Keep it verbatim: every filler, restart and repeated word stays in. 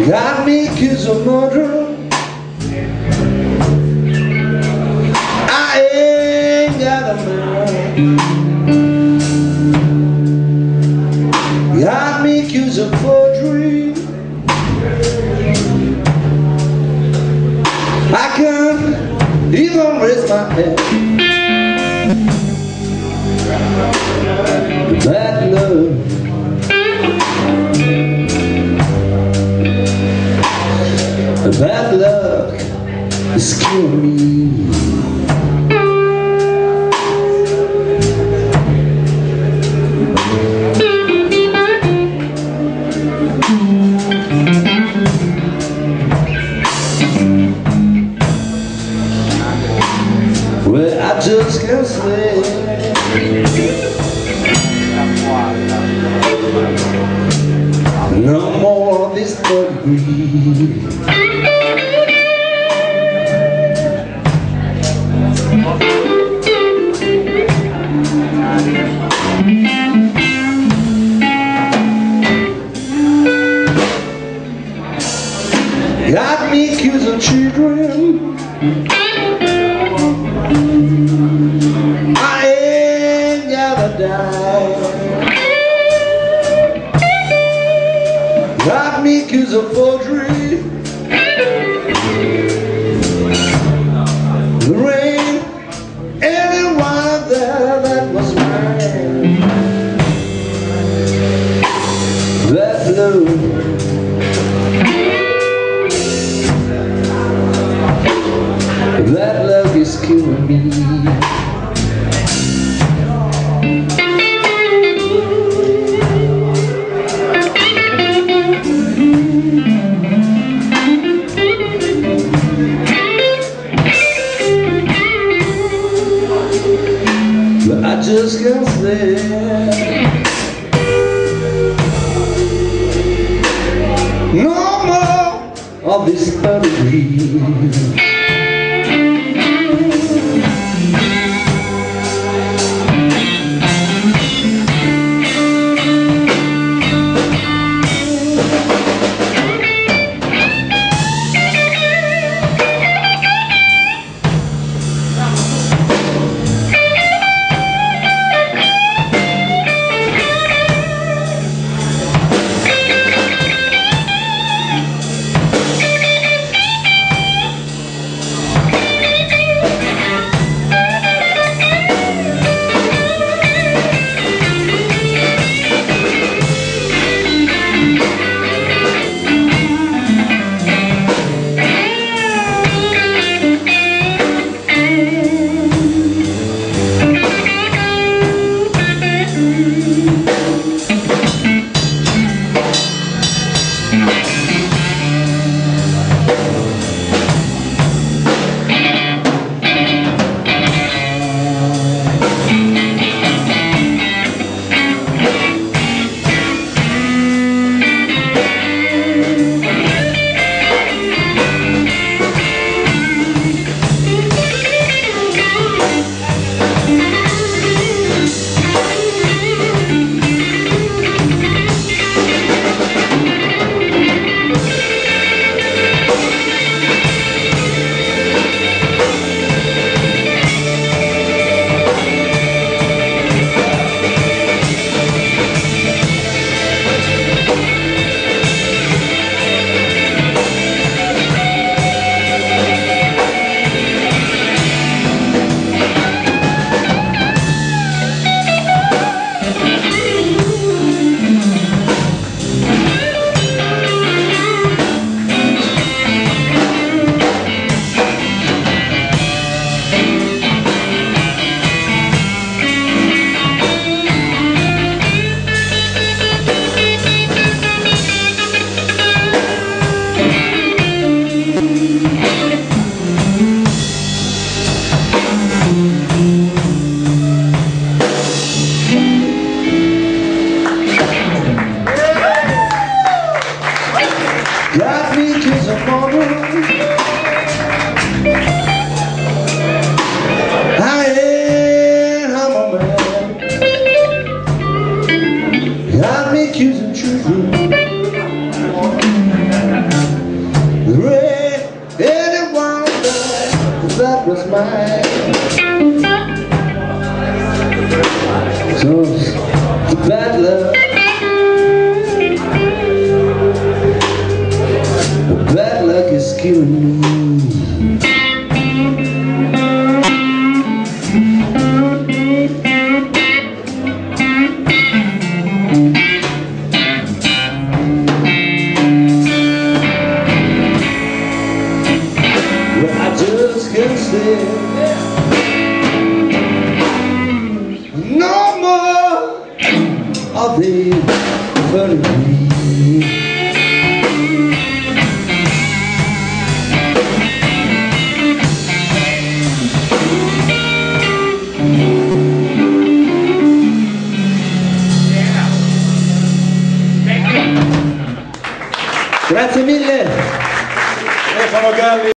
Got me accused of murder. I ain't got a man. Got me accused of forgery. I can't even raise my head. Bad love, bad luck is killing me. Well, I just can't sleep. No more of this third degree. Got me accused of children. I ain't gotta die. Got me accused of forgery. There ain't anyone there that was mine. That blue, that love is killing me. But I just can't stay. No more of this pedigree. killing me. Well, I just can't stand no more of the burning me. Grazie mille. Stefano Galli.